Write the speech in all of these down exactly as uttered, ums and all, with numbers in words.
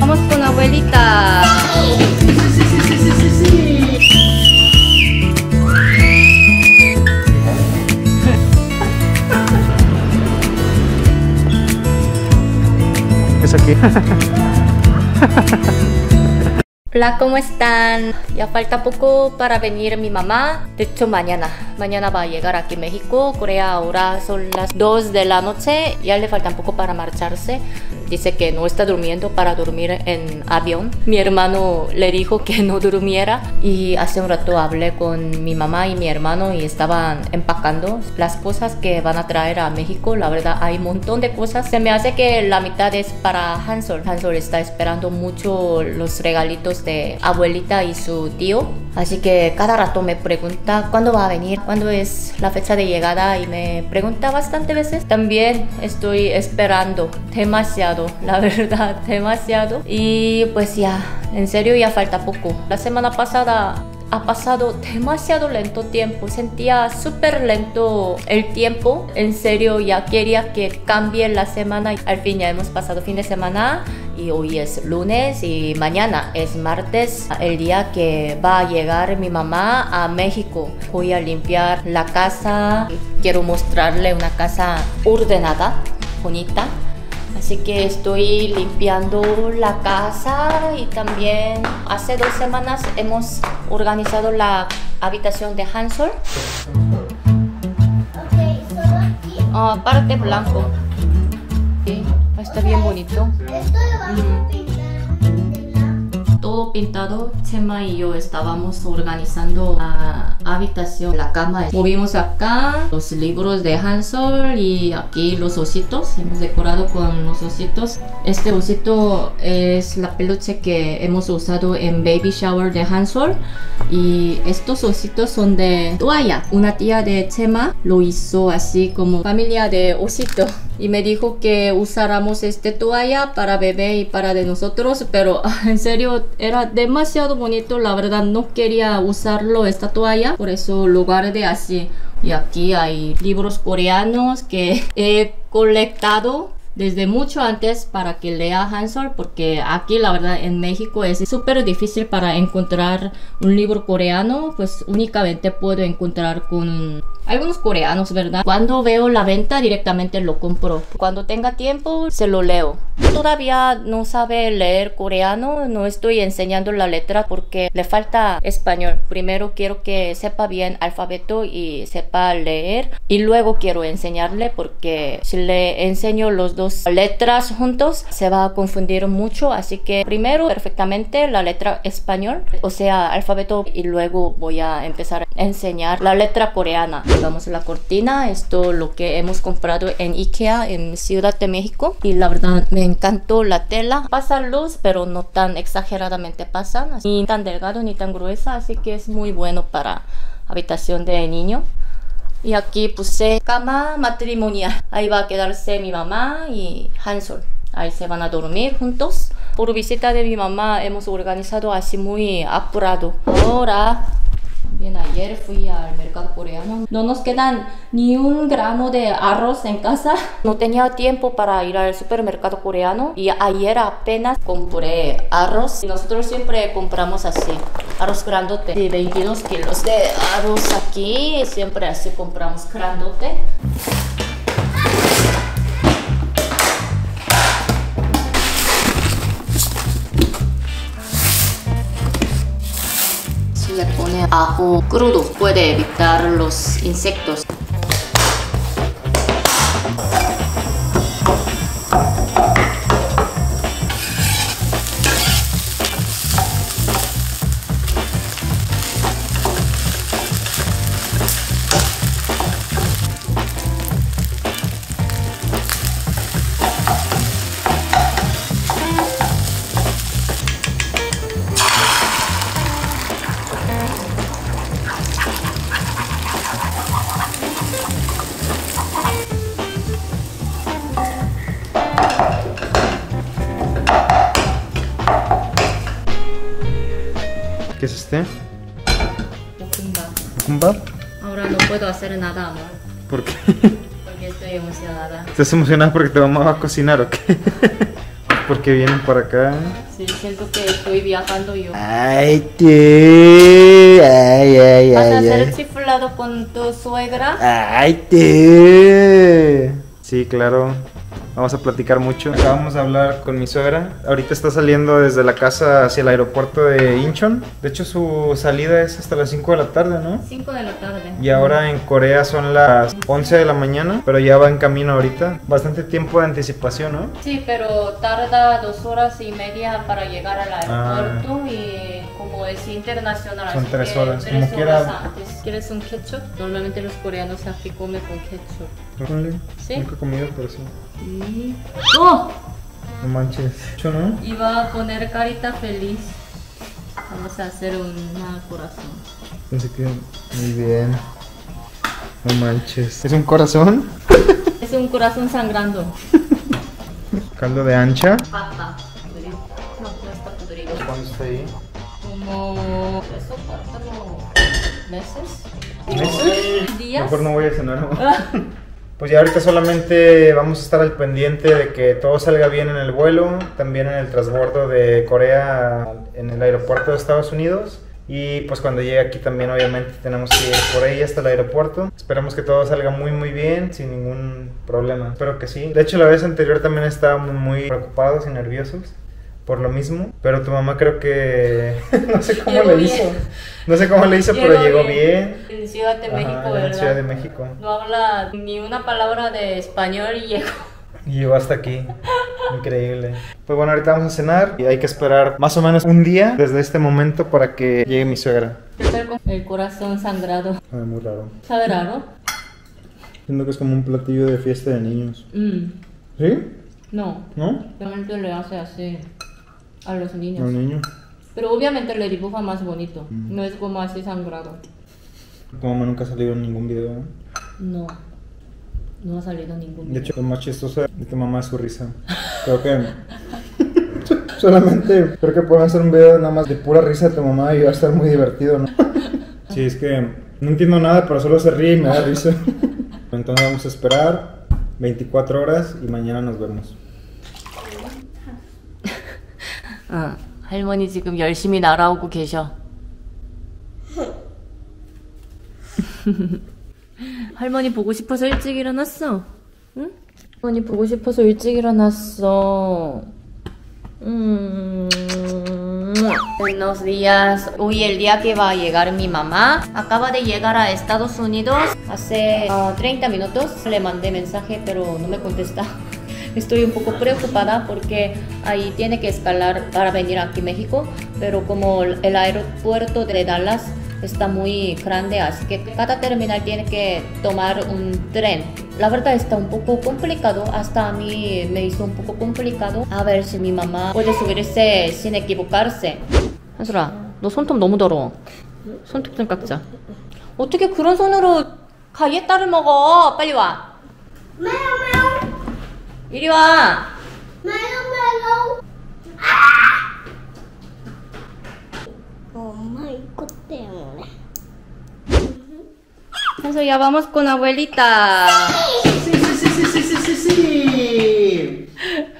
Vamos con abuelita. Sí, sí, sí, sí, sí, sí, sí, sí. Es aquí. Hola, ¿cómo están? Ya falta poco para venir mi mamá. De hecho, mañana. Mañana va a llegar aquí a México. Corea ahora son las dos de la noche. Ya le falta un poco para marcharse. Dice que no está durmiendo para dormir en avión. Mi hermano le dijo que no durmiera. Y hace un rato hablé con mi mamá y mi hermano y estaban empacando las cosas que van a traer a México. La verdad, hay un montón de cosas. Se me hace que la mitad es para Hansol. Hansol está esperando mucho los regalitos de abuelita y su tío, así que cada rato me pregunta cuándo va a venir, cuándo es la fecha de llegada, y me pregunta bastante veces. También estoy esperando demasiado, la verdad, demasiado. Y pues ya, en serio, ya falta poco. La semana pasada ha pasado demasiado lento tiempo, sentía súper lento el tiempo. En serio, ya quería que cambie la semana. Al fin ya hemos pasado fin de semana y hoy es lunes y mañana es martes, el día que va a llegar mi mamá a México. Voy a limpiar la casa, quiero mostrarle una casa ordenada, bonita. Así que estoy limpiando la casa y también hace dos semanas hemos organizado la habitación de Hansol. Ok, solo aquí. Ah, parte blanco. Sí, está bien bonito. Esto lo vamos a pintar de blanco. Todo pintado. Chema y yo estábamos organizando la habitación, la cama. Movimos acá los libros de Hansol y aquí los ositos. Hemos decorado con los ositos. Este osito es la peluche que hemos usado en Baby Shower de Hansol. Y estos ositos son de toalla. Una tía de Chema lo hizo así como familia de osito. Y me dijo que usáramos este toalla para bebé y para de nosotros, pero en serio era demasiado bonito. La verdad no quería usarlo esta toalla, por eso lo guardé así. Y aquí hay libros coreanos que he colectado desde mucho antes para que lea Hansol, porque aquí la verdad en México es súper difícil para encontrar un libro coreano. Pues únicamente puedo encontrar con algunos coreanos, ¿verdad? Cuando veo la venta directamente lo compro. Cuando tenga tiempo se lo leo. Todavía no sabe leer coreano, no estoy enseñando la letra porque le falta español. Primero quiero que sepa bien alfabeto y sepa leer, y luego quiero enseñarle, porque si le enseño los dos letras juntos se va a confundir mucho. Así que primero perfectamente la letra español, o sea alfabeto, y luego voy a empezar a enseñar la letra coreana. Vamos a la cortina. Esto lo que hemos comprado en IKEA en Ciudad de México, y la verdad me encantó la tela. Pasa luz pero no tan exageradamente pasa, ni tan delgado ni tan gruesa, así que es muy bueno para habitación de niño. Y aquí puse cama matrimonial. Ahí va a quedarse mi mamá y Hansol. Ahí se van a dormir juntos. Por visita de mi mamá hemos organizado así muy apurado. Ahora, también ayer fui al mercado coreano. No nos quedan ni un gramo de arroz en casa. No tenía tiempo para ir al supermercado coreano. Y ayer apenas compré arroz. Nosotros siempre compramos así, arroz grandote. De veintidós kilos de arroz aquí. Siempre así compramos grandote. Le pone ajo crudo, puede evitar los insectos. ¿Qué es este? 볶음밥. ¿Kumbap? Ahora no puedo hacer nada, amor, ¿Por qué? porque estoy emocionada. ¿Estás emocionada porque tu mamá va a cocinar o qué? ¿Por qué vienen para acá? Sí, siento que estoy viajando yo. Ay, tú. Ay, ay, ¿Vas a ay, hacer ay. chiflado con tu suegra? Ay, tú. Sí, claro. Vamos a platicar mucho. Acabamos de hablar con mi suegra. Ahorita está saliendo desde la casa hacia el aeropuerto de Incheon. De hecho, su salida es hasta las cinco de la tarde, ¿no? cinco de la tarde. Y ahora en Corea son las once de la mañana, pero ya va en camino ahorita. Bastante tiempo de anticipación, ¿no? Sí, pero tarda dos horas y media para llegar al Ah. aeropuerto y como es internacional, Son así tres que horas, tres como quiera. horas antes. ¿Quieres un ketchup? Normalmente los coreanos aquí comen con ketchup. Ponle. Sí. Nunca he comido, pero sí. Y... ¡Oh! No manches. ¿Yo no? Iba a poner carita feliz. Vamos a hacer una corazón. Pensé que... Muy bien. No manches. ¿Es un corazón? Es un corazón sangrando. Caldo de ancha. Papa. Podrido. No, no está podrido. ¿Cuándo está ahí? Como tres o cuatro meses. ¿Meses? ¿Días? Mejor no voy a cenar. Pues ya ahorita solamente vamos a estar al pendiente de que todo salga bien en el vuelo, también en el transbordo de Corea en el aeropuerto de Estados Unidos. Y pues cuando llegue aquí también obviamente tenemos que ir por ahí hasta el aeropuerto. Esperamos que todo salga muy muy bien, sin ningún problema. Espero que sí. De hecho la vez anterior también estábamos muy preocupados y nerviosos por lo mismo. Pero tu mamá creo que... no sé cómo Llegó le bien. hizo. No sé cómo le hizo, pero llegó bien. En Ciudad de Ajá, México, en ¿verdad? Ciudad de México. No habla ni una palabra de español y llegó. Y llegó hasta aquí. Increíble. Pues bueno, ahorita vamos a cenar y hay que esperar más o menos un día desde este momento para que llegue mi suegra. ¿Qué tal con el corazón sangrado? Ay, muy raro. ¿Sabe raro? Siento que es como un platillo de fiesta de niños. Mm, ¿Sí? no. ¿No? Realmente le hace así a los A niños. un niño. Pero obviamente le dibuja más bonito. No es como así sangrado. Tu mamá nunca ha salido en ningún video, ¿eh? No. No ha salido ningún De video. hecho, lo más chistoso de tu mamá es su risa. Creo que... solamente creo que podemos hacer un video nada más de pura risa de tu mamá y va a estar muy divertido, ¿no? Sí, es que no entiendo nada, pero solo se ríe y me da risa. Entonces vamos a esperar veinticuatro horas y mañana nos vemos. 어, 할머니 지금 열심히 날아오고 계셔. 할머니 보고 싶어서 일찍 일어났어. 응? 할머니 보고 싶어서 일찍 일어났어. Mm. Buenos días. Hoy el día que va a llegar mi mamá acaba de llegar a Estados Unidos hace uh, treinta minutos. Le mandé mensaje pero no me contesta. Estoy un poco preocupada porque ahí tiene que escalar para venir aquí a México, pero como el aeropuerto de Dallas está muy grande, así que cada terminal tiene que tomar un tren. La verdad está un poco complicado, hasta a mí me hizo un poco complicado. A ver si mi mamá puede subirse sin equivocarse. 한솔아, 너 손톱 너무 더러워. 손톱 좀 깎자. 어떻게 그런 손으로 가이에따를 먹어? 빨리 와. Mèo mèo. 이리 와. Mèo mèo. 엄마 이거 때문에. Eso ya vamos con abuelita. Sí, sí, sí, sí, sí, sí, sí, sí.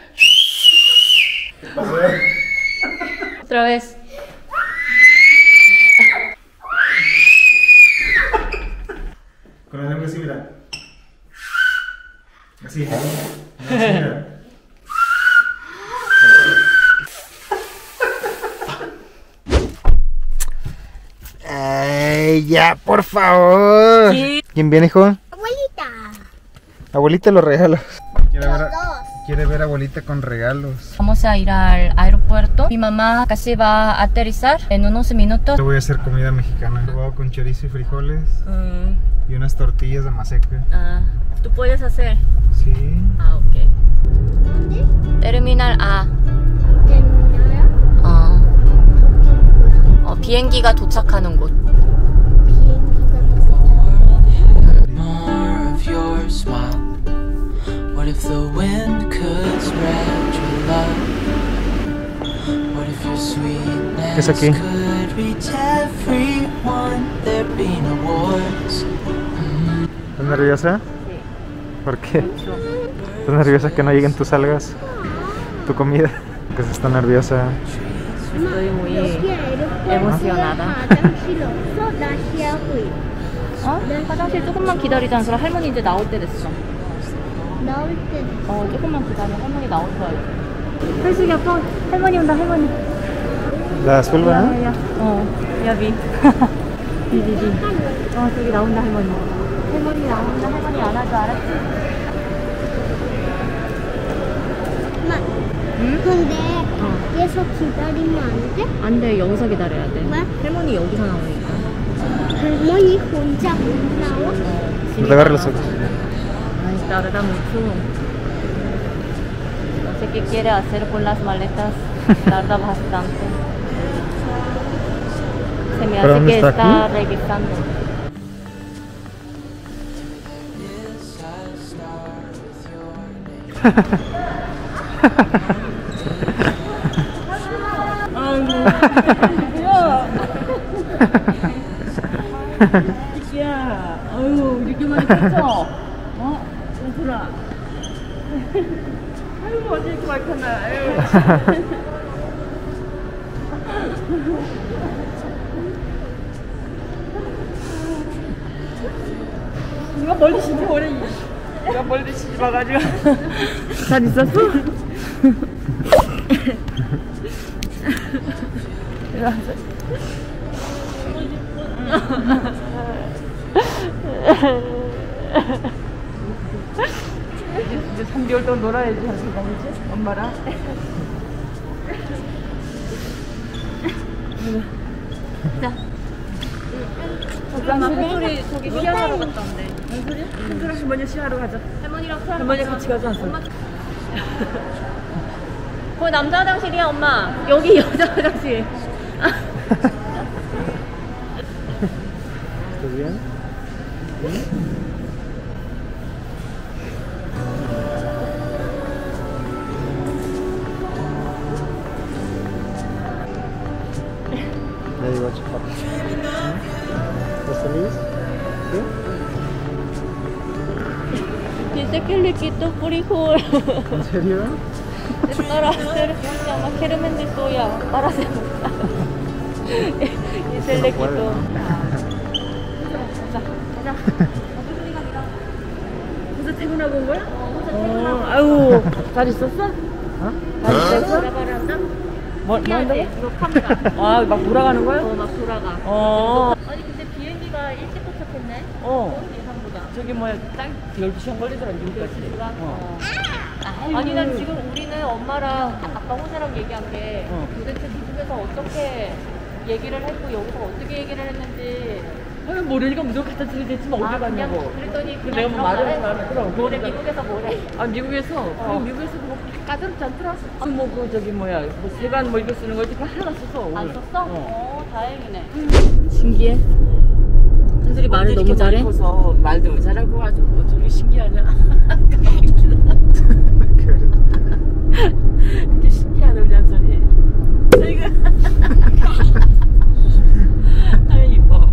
Otra vez. Con la lengua así, mira. Así. Así, mira. Ay, ya, por favor. Sí. ¿Quién viene, hijo? Abuelita. Abuelita, los regalos. Quiere ver, Los a, dos. quiere ver a abuelita con regalos. Vamos a ir al aeropuerto. Mi mamá casi va a aterrizar en unos minutos. Yo voy a hacer comida mexicana. Huevo con chorizo y frijoles Mm, y unas tortillas de maseca. ah, ¿tú puedes hacer? Sí. 아, 오케이. ¿Dónde? 테르미널 A. ¿Terminará? 어, 어, 비행기가 도착하는 곳. More of your smile. What if the wind could spread your love? What if your sweetness Es aquí. could reach everyone? There'd be no wars. ¿Estás nerviosa? Sí. ¿Por qué? ¿Estás nerviosa que no lleguen tus algas? tu comida. Que se está nerviosa. Estoy muy emocionada. 어? 화장실 조금만 기다리자. 그럼 할머니 이제 나올 때 됐어. 나올 때 어, 조금만 기다려. 할머니 나올 거야. 혈식이 아파. 할머니 온다, 할머니. La azul, 야, ¿no? 야. 어, 야비. 비비비. 어, 저기 나온다, 할머니. 할머니 나온다, 할머니 안아줘, 알았지? 엄마, 응? 근데 밖에서 기다리면 안 돼? 안 돼, 여기서 기다려야 돼. 왜? 할머니 여기서 나오니까. 할머니 혼자 못 나와? No te agarres los ojos. Ay, tarda mucho. No sé qué quiere hacer con las maletas. Tarda bastante. Se me ¿Pero hace dónde que está está aquí? revisando. Yes, I start with your name. 야, 아유, 이렇게 많이 컸죠? 어? 얘들아. 아이고, 어디 이렇게 많이 컸나? 아유. 누가 멀리 시지 오래. 누가 멀리 시지 마가지고. 잘 있었어? 이제 삼 개월 동안 놀아야지 한 시간이지? 엄마랑. 자. 잠깐만, 한솔이 저기 시야하러 갔다 온대. 한솔이? 한솔이 할머니 시야하러 가자. 할머니랑 시야하러 할머니랑 같이 가자, 한솔. 거기 남자 화장실이야, 엄마. 여기 여자 화장실. ¿Estás bien? Ya llegó a chupar. ¿Estás feliz? ¿Sí? Dice que le quito frijol. ¿En serio? Es para hacer, se llama germen de soya, para hacer. Y se le quitó. 벌써 퇴근하고 온 거야? 어, 아유, 잘 있었어? ¿Ah? 잘 있었어? 뭐, 뭐 한다고? 이거 카메라. 아, 막 돌아가는 거야? 어, 막 돌아가. 어. 아니, 근데 비행기가 일찍 도착했네? 어. 예상보다. 저기 뭐야, 딱 열두 시간 걸리더라, 미국까지. 어. 아니, 난 지금 우리는 엄마랑 아빠 혼자랑 얘기한 게 어. 도대체 미국에서 어떻게 얘기를 했고 여기서 어떻게 얘기를 했는지 아니, 모르니까 무조건 갖다 드리겠지 뭐 어디 아, 그냥 갔냐고. 그랬더니 그냥 내가 뭐 말을 말해. 안 그럼 뭐래 그러니까. 미국에서 뭐래 아 미국에서 어. 그리고 미국에서 뭐 까다롭지 않더라. 아, 뭐 그 저기 뭐야 뭐 세관 뭐 이거 쓰는 거지 그거 하나 썼어. 안 오늘. 썼어? 어. 어, 다행이네. 신기해. 한솔이 말을 너무 잘해? 커서 말도 잘하고 아주 어쩌기 신기하냐. 이렇게 신기하다 우리 한솔이. 아이 이뻐.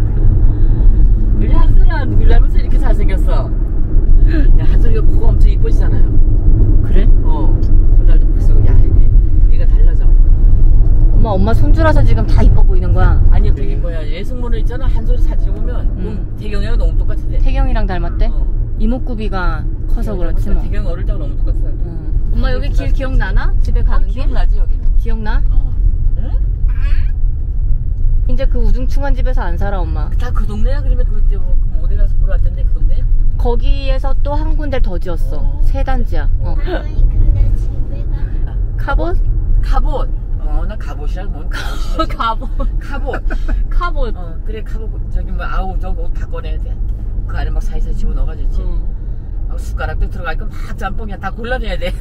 우리 한솔아 우리 닮아서 이렇게 잘생겼어. 야 한솔이가 코가 엄청 이뻐지잖아요. 그래? 어. 그날도 벌써 야 이게 얘가 달라져. 엄마 엄마 손주라서 지금 다 이뻐 보이는 거야. 아니 저기 뭐야 예승모는 있잖아 한솔이 사진 보면 응. 음. 태경이랑 너무 똑같은데. 태경이랑 닮았대? 어. 이목구비가 커서 그렇지 뭐. 태경 어릴 때가 너무 똑같아. 응. 엄마 여기 길 기억나나? 집에 가는 어, 길? 기억나지 여기는. 기억나? 어. 응? 이제 그 우중충한 집에서 안 살아 엄마. 다 그 동네야? 그러면 그때 뭐 그 어디 가서 보러 왔던데 그 동네야? 거기에서 또 한 군데를 더 지었어. 어. 세 단지야. 어. 할머니 근데 집에 가 카봇? 갑옷. 어, 나 갑옷이랑 뭔 갑옷이야? 카봇. 갑옷. 카봇. 어, 그래 갑옷. 저기 뭐 아우 저거 옷 다 꺼내야 돼. 그 안에 막 사이사이 집어 넣어가지고. 응. 막 숟가락도 들어가니까 막 짬뽕이야 다 골라내야 돼.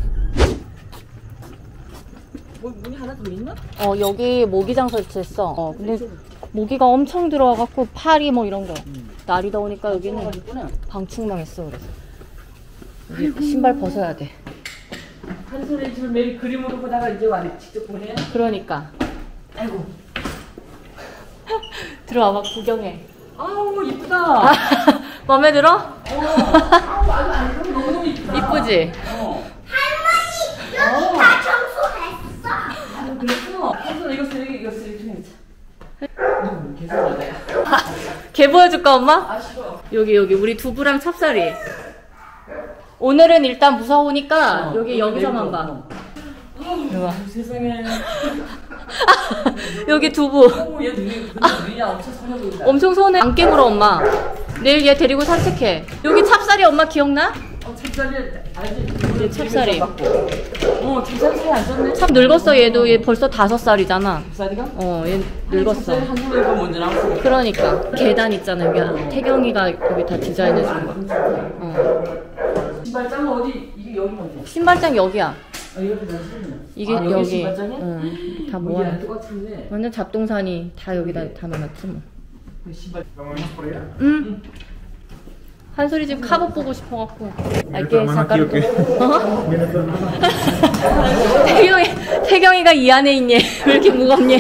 뭐 문이 하나 더 있나? 어 여기 모기장 설치했어. 어 근데 모기가 엄청 들어와갖고 파리 뭐 이런 거. 음. 날이 더우니까 여기는 방충망했어 그래서. 여기 신발 벗어야 돼. 한솔이 지금 매일 그림으로 보다가 이제 와 직접 보내. 그러니까. 아이고. 들어와봐 구경해. 아우 이쁘다. 마음에 들어? 어. 아우 아주 아주 너무 너무 이쁘다. 이쁘지? 어. 할머니 여기 다 청소했어. 아, 그랬어. 한솔아 이거 쓰레기 이거 쓰레기 좀 해자. 계속 나가야. 개 보여줄까 엄마? 아 싫어. 여기 여기 우리 두부랑 찹쌀이. 오늘은 일단 무서우니까 어, 여기 여기서만 봐. 어, 세상에. 여기 두부. 어, 얘 눈이 눈이 엄청 선해 보인다. 엄청 손에 안 깨물어 엄마. 내일 얘 데리고 산책해. 여기 찹쌀이 엄마 기억나? 어, 찹쌀이 알지? 얘 찹쌀이. 어, 찹쌀이 잘 안 쪘네. 참 늙었어 얘도. 얘 벌써 다섯 살이잖아. 찹쌀이가? 어, 얘 늙었어. 찹쌀이 한 손으로 먼저 나왔어. 그러니까 계단 있잖아 여기. 태경이가 여기 다 디자인해 준 거. 어. 신발장은 어디? 이게 여기 먼저. 신발장 여기야. 아, 이렇게 다 쓰네. 이게 아, 여기. 신발장이야? 응. 다 뭐 모아. 이게 똑같은데. 완전 잡동사니 다 여기다 담아놨지 뭐. 그 신발. Vamos por allá. 응. 한솔이 지금 카봇 보고 싶어갖고. Mira tu 알게 hermano aquí o 잠깐. qué? 어? Mira tu hermano. 태경이 태경이가 이 안에 있니? 왜 이렇게 무겁니?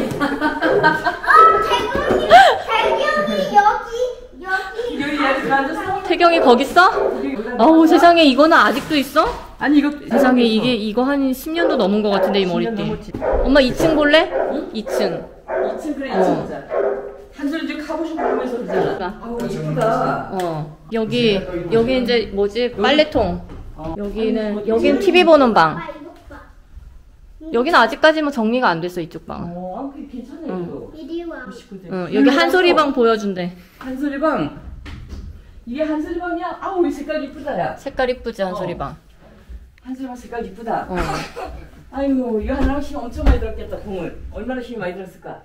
태경이 여기 여기 여기 여기 앉았어? 태경이 거기 있어? 아우 세상에 이거는 아직도 있어? 아니 이거 세상에 이게 이거 한 십 년도 넘은 것 같은데 이 머리띠. 엄마 이 층 볼래? 응? 이 층. 이 층 그래 이 어. 층 자. 한솔이 지금 카봇이 보면서 그러잖아. 아우 이쁘다. 어 여기 여기 이제 뭐지 빨래통. 어. 여기는 여긴 티비 보는 방. 봐 이거 봐. 여기는 아직까지 뭐 정리가 안 됐어 이쪽 방. 어, 아, 그게 괜찮네 응. 이거. 이리 와. 응, 여기 한솔이 방 보여준대. 한솔이 방. 이게 한솔이 방이야? 아우 이 색깔 이쁘다 야. 색깔 이쁘지 한솔이 어. 방. 한솔이 방 색깔 이쁘다. 어. 아이고 이거 하나로 힘 엄청 많이 들었겠다 공을. 얼마나 힘이 많이 들었을까?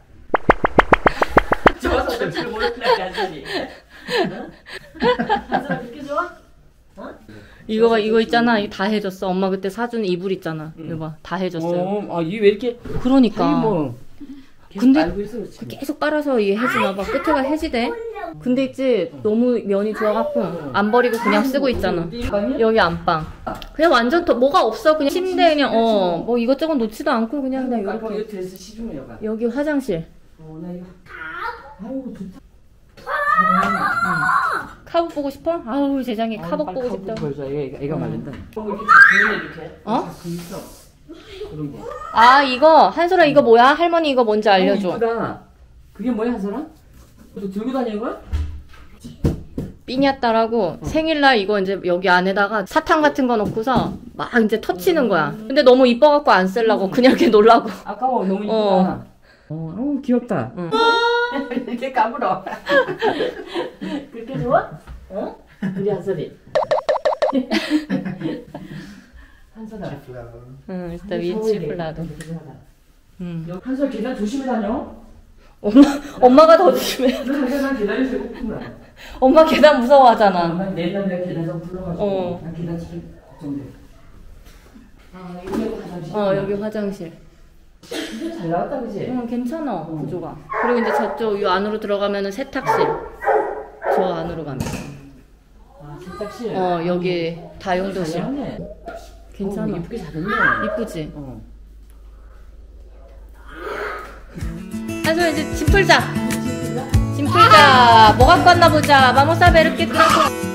좋아서 잘 모르겠네 한솔이. 응? 한솔아 그렇게 좋아? 어? 이거 봐 이거 있잖아 이거 다 해줬어. 엄마 그때 사준 이불 있잖아. 응. 이거 봐 다 해줬어요. 어, 아 이게 왜 이렇게? 그러니까. 아니 뭐. 계속 근데 알고 있어, 그렇지. 계속 빨아서 이게 해지나 봐. 끝에가 해지대. 근데 있지 너무 면이 좋아갖고 안 버리고 그냥 쓰고 있잖아. 여기 안방. 그냥 완전 더 뭐가 없어. 그냥 침대 그냥 어 뭐 이것저것 놓지도 않고 그냥 그냥 이거 이렇게. 이거 드레스 시중에 여가. 여기 화장실. 어, 나 이거. 아우 좋다. 카봇 보고 싶어? 아우 세상에 카봇 보고 싶다. 보여줘. 얘가 얘가 응. 말린다. 어, 이렇게 작품에 이렇게. 어? 그 있어. 그런 게. 아 이거 한솔아 이거 뭐야? 할머니 이거 뭔지 알려줘. 어, 이쁘다. 그게 뭐야 한솔아? 너 들고 다니는 거야? 삐냐따라고 생일날 이거 이제 여기 안에다가 사탕 같은 거 넣고서 막 이제 터치는 거야. 근데 너무 이뻐갖고 안 쓰려고 그냥 이렇게 놀라고. 아까워 너무 이쁘다. 어. 어, 어 귀엽다. 응. 이렇게 까불어. 그렇게 좋아? 어? 우리 한솔이. 한솔아. 응, 일단 위치플라도. 응. 한솔 계단 조심히 다녀. 엄마 엄마가 더 조심해. 너 항상 계단에서 꼭구나. 엄마 계단 무서워하잖아. 난 내일 내가 계단 좀 불러가지고. 어. 난 계단 좀 걱정돼. 아 여기 화장실. 어 여기 화장실. 진짜 잘 나왔다 그지? 응 괜찮아 구조가. 그리고 이제 저쪽 이 안으로 들어가면은 세탁실. 저 안으로 가면. 아 세탁실. 어 여기 다용도실. 잘하네. 괜찮아. 어, 이쁘게 잘했네. 이쁘지? 어. 한솔 이제 짐 풀자. 짐 풀자. 뭐 갖고 왔나 보자. 마모사 베르게 뚫어서.